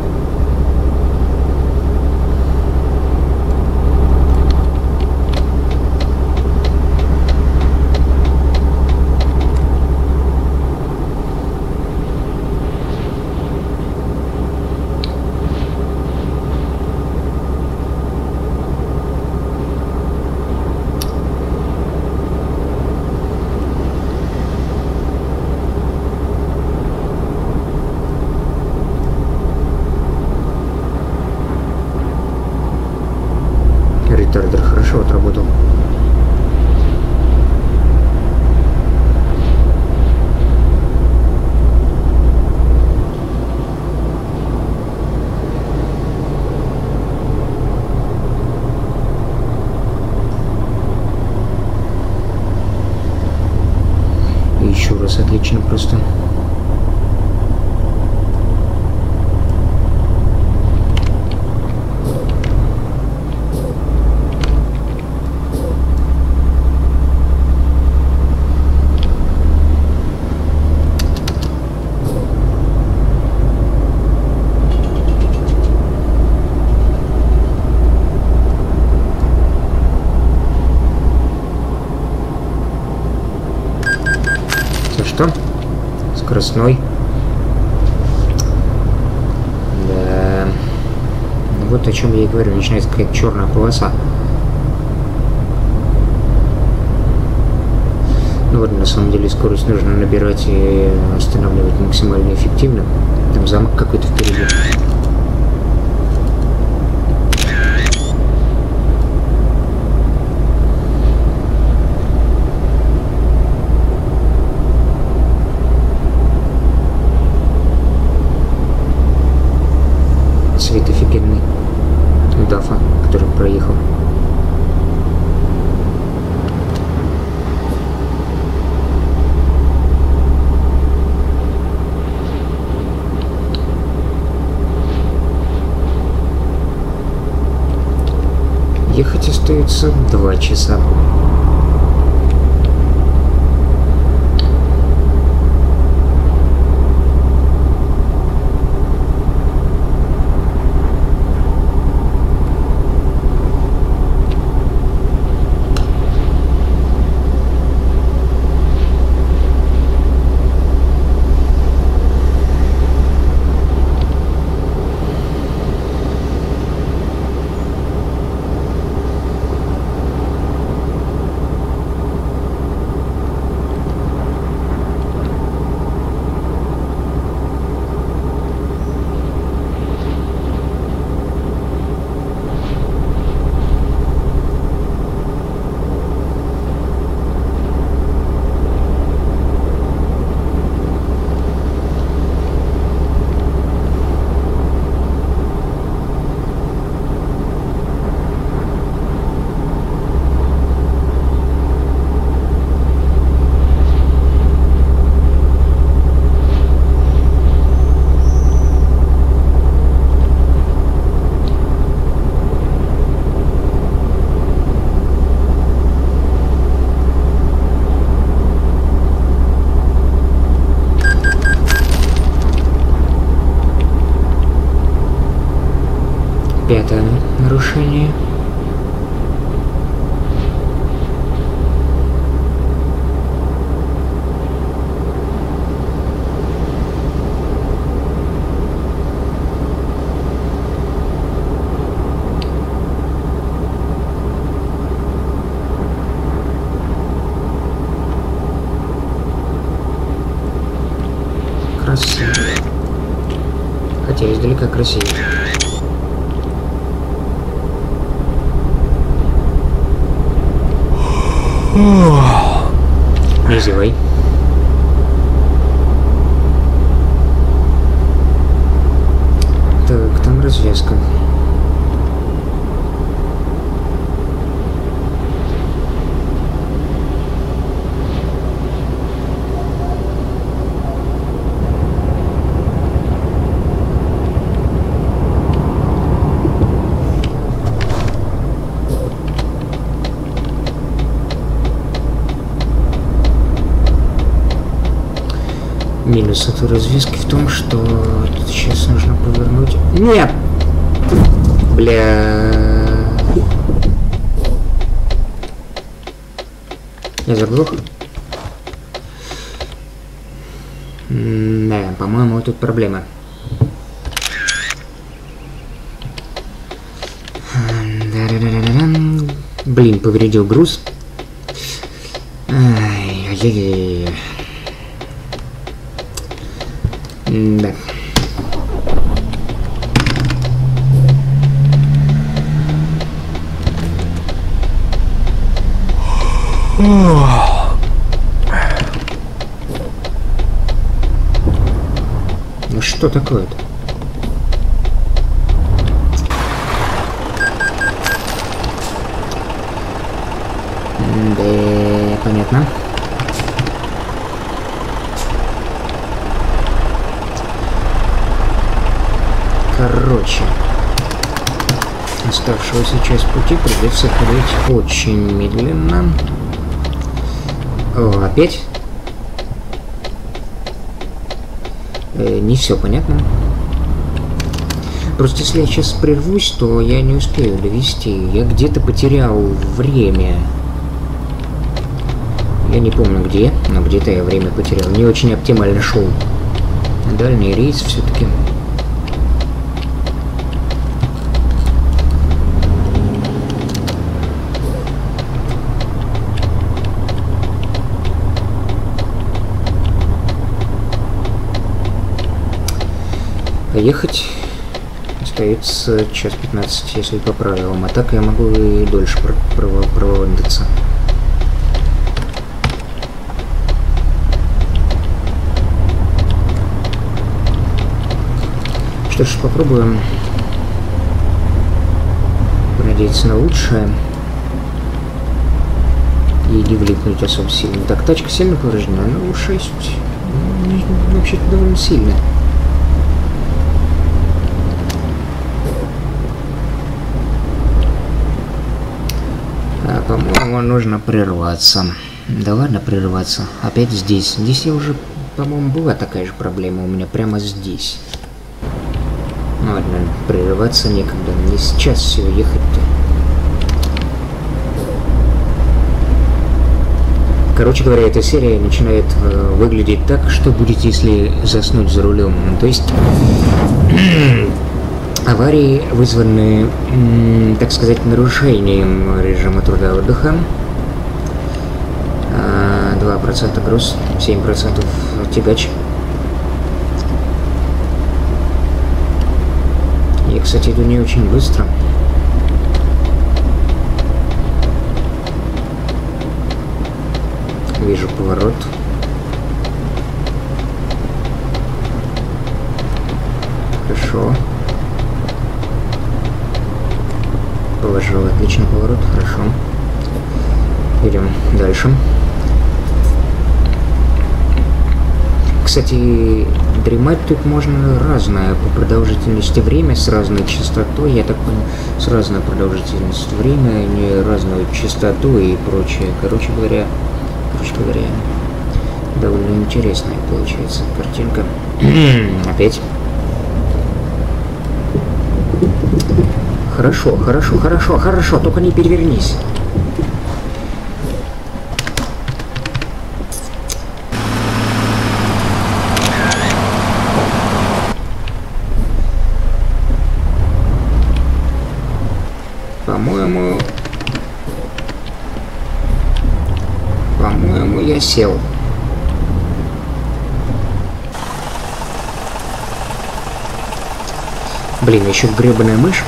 голос отлично просто. Скоростной. Да. Вот о чем я и говорю. Начинается какая-то черная полоса. Ну вот, на самом деле, скорость нужно набирать и останавливать максимально эффективно. Там замок какой-то впереди. Цвет офигенный. Дафа, который проехал. Ехать остается два часа. Пятое нарушение. Красиво. Хотя издалека красиво. Не зевай. Так, там развязка. Минус этой развязки в том, что тут сейчас нужно повернуть. Нет! Бля. Я заглох? Да, по-моему, тут проблема. Блин, повредил груз. Ай-яй-яй. Да. Ну что такое-то? Да, понятно. Короче, оставшуюся часть пути придется ходить очень медленно. О, опять? Э, не все понятно. Просто если я сейчас прервусь, то я не успею довести. Я где-то потерял время. Я не помню где, но где-то я время потерял. Не очень оптимально шел. Дальний рейс все-таки. Поехать остается час пятнадцать, если по правилам. А так я могу и дольше проводиться. Что ж, попробуем понадеяться на лучшее и не влипнуть особо сильно. Так, тачка сильно повреждена, но шесть ну, вообще-то довольно сильно. А, по-моему, нужно прерваться. Да ладно прерваться. Опять здесь. Здесь я уже, по-моему, была такая же проблема у меня прямо здесь. Ну ладно, прерываться некогда. Не сейчас все ехать-то. Короче говоря, эта серия начинает э, выглядеть так, что будет, если заснуть за рулем. То есть аварии вызваны, м, так сказать, нарушением режима труда и отдыха. два процента груз, семь процентов тягач. Я, кстати, иду не очень быстро. Вижу поворот. Хорошо. Положил отличный поворот, хорошо. Идем дальше. Кстати, дремать тут можно разное по продолжительности времени, с разной частотой, я так понял, с разной продолжительностью времени, не разную частоту и прочее. Короче говоря, короче говоря, довольно интересная получается картинка. Опять. Хорошо, хорошо, хорошо, хорошо, только не перевернись. По-моему, по-моему, я сел. Блин, еще гребаная мышь.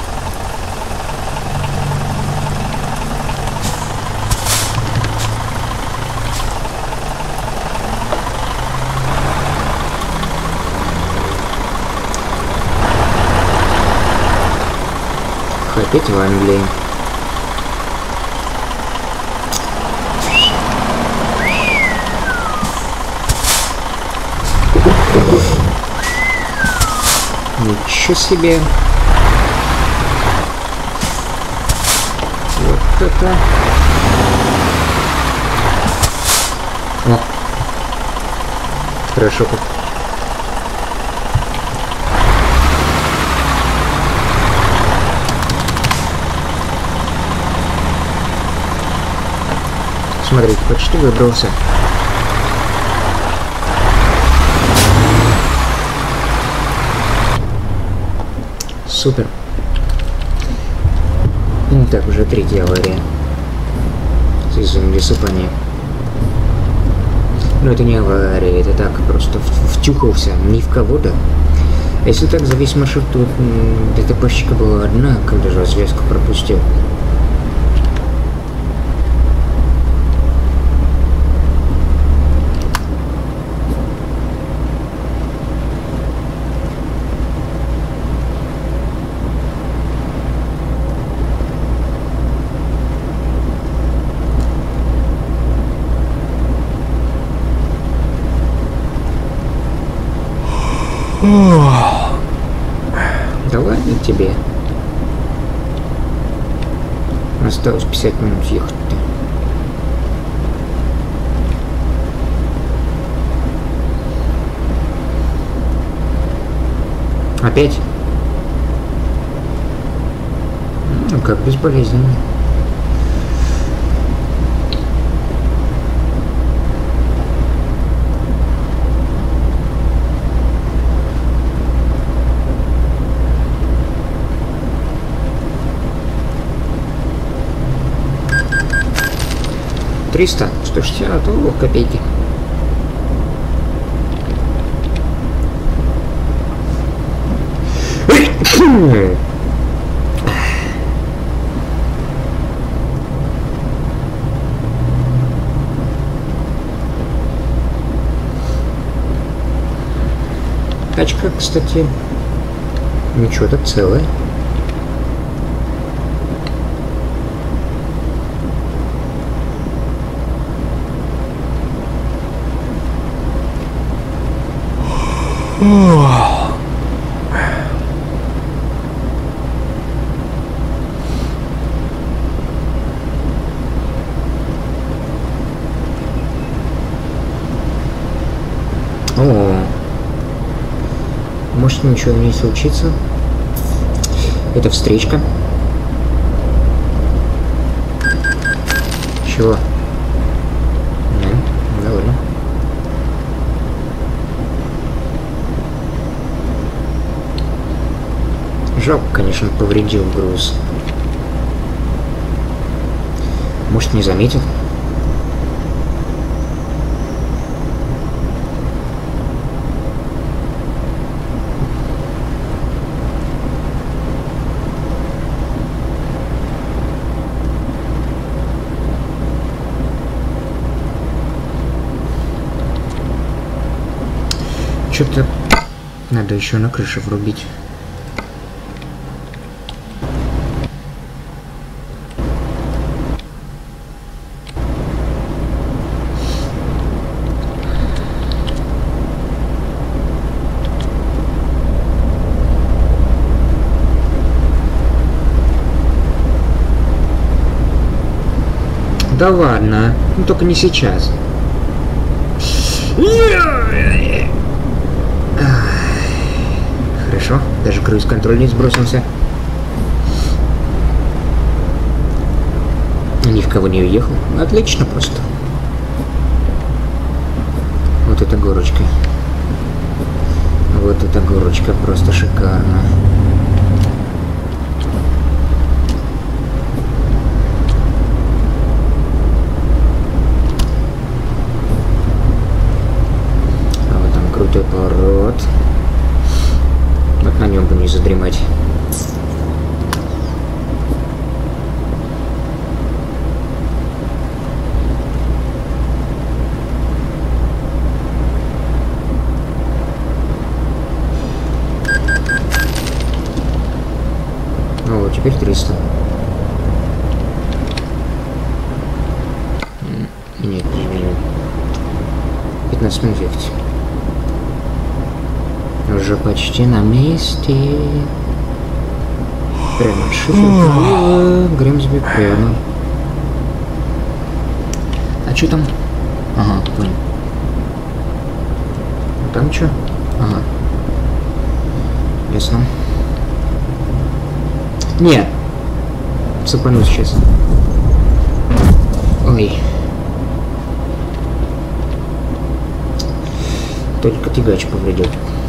Опять в Англии. Ничего себе. Вот это. О. Хорошо. Смотрите, почти выбрался. Супер. Ну так, уже третья авария. Из-за высыпания. Но это не авария, это так, просто втюхался ни в кого-то. А если так за весь маршрут, то ДТПщика была одна, когда же развязку пропустил. ладно тебе. Осталось пятьдесят минут ехать-то. Опять? Ну, как безболезненно. триста, сто шестьдесят, о, копейки. Тачка, кстати, ничего, так целая. О, может ничего не случится. Это встречка. Чего? Ну, довольно. Жалко, конечно, повредил груз. Может, не заметил? Что-то надо еще на крыше врубить. Да ладно, ну только не сейчас. Хорошо, даже круиз-контроль не сбросился. Ни в кого не уехал. Отлично просто. Вот эта горочка. Вот эта горочка просто шикарно. А вот там крутой поворот. Вот на нем бы не задремать. О, теперь триста. Нет, пятнадцать минут ехать. Уже почти на месте. Прямо шифр. Грэмсби прямо. А что там? Ага, понял. Там что? Ага. Ясно. Нет. Цепану сейчас. Ой. Только тягач повредил.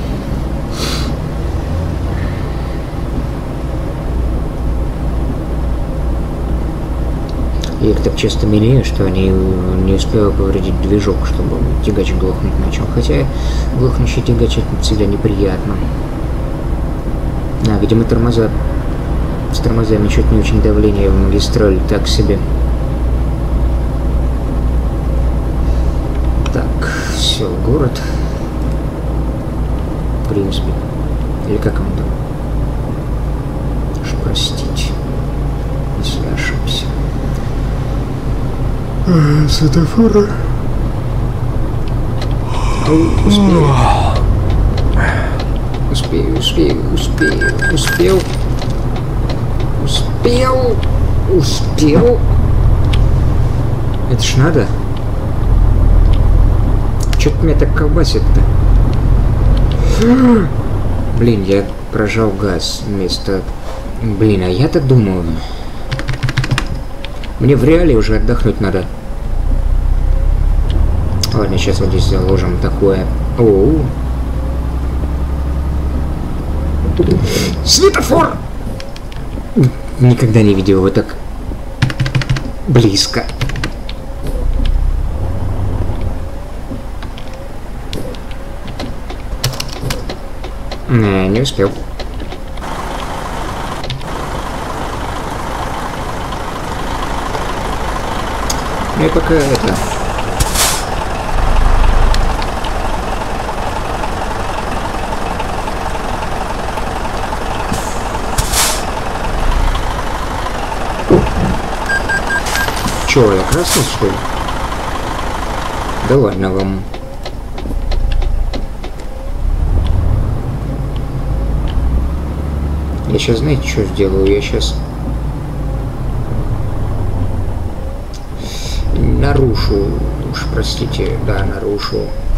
Я их так часто милею, что они не успевают повредить движок, чтобы тягач глохнуть начал. Хотя глохнущий тягач это всегда неприятно. А, видимо, тормоза. С тормозами чуть не очень давление в магистрали, так себе. Так, все, город. Грэмсби. Или как он там? Уж простите, если ошибся. А, светофора. Успею, успею, успею, успел. Успел. Успел. Это ж надо. Чё-то меня так колбасит-то. Блин, я прожал газ вместо... Блин, а я-то думаю... Мне в реале уже отдохнуть надо. Ладно, сейчас вот здесь заложим такое. Оу. Светофор! Никогда не видел его так близко. Не, не успел. Ну и пока это... Чё, я красный, что ли? Да ладно вам. Я сейчас, знаете, что сделаю? Я сейчас нарушу, уж простите, да, нарушу.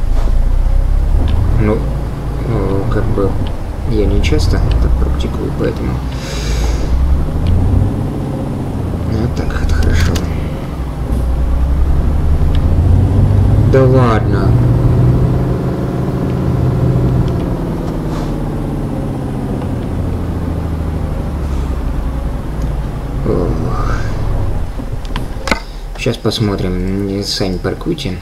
Ну, ну, как бы я не часто так практикую, поэтому... Ну, так, это хорошо. Да ладно. Ох. Сейчас посмотрим. Сами паркуйте.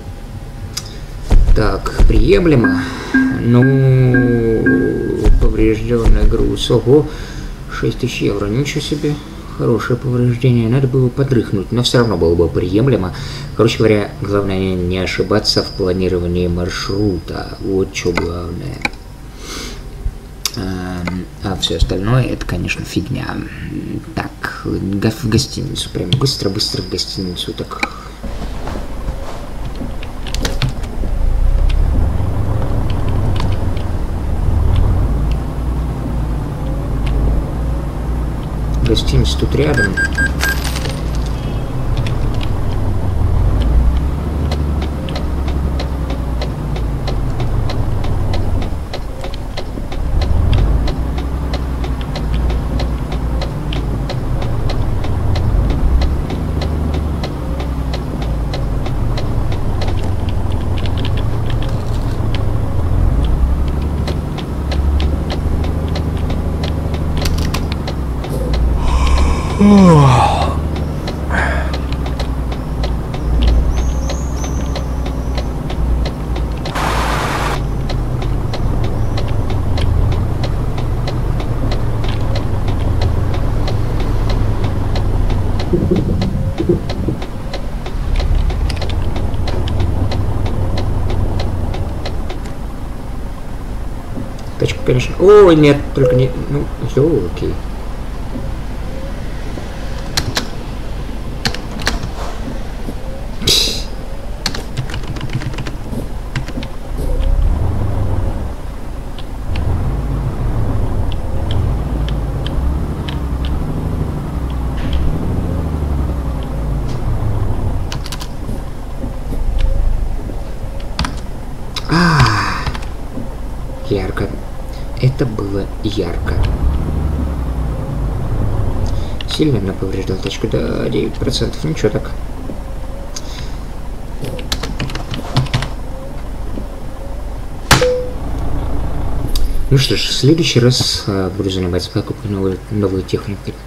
Так, приемлемо. Ну, поврежденный груз. Ого, шесть тысяч евро. Ничего себе. Хорошее повреждение. Надо было подрыхнуть, но все равно было бы приемлемо. Короче говоря, главное не ошибаться в планировании маршрута. Вот что главное. А все остальное, это, конечно, фигня. Так, в гостиницу. Прям быстро-быстро в гостиницу. Так. Гостиница тут рядом. Тачка, конечно. О, нет, только не... Ну, все, окей. Ярко. Это было ярко. Сильно она повреждала тачку? Да, девять процентов. Ничего так. Ну что ж, в следующий раз а, буду заниматься покупкой новой, новой техники.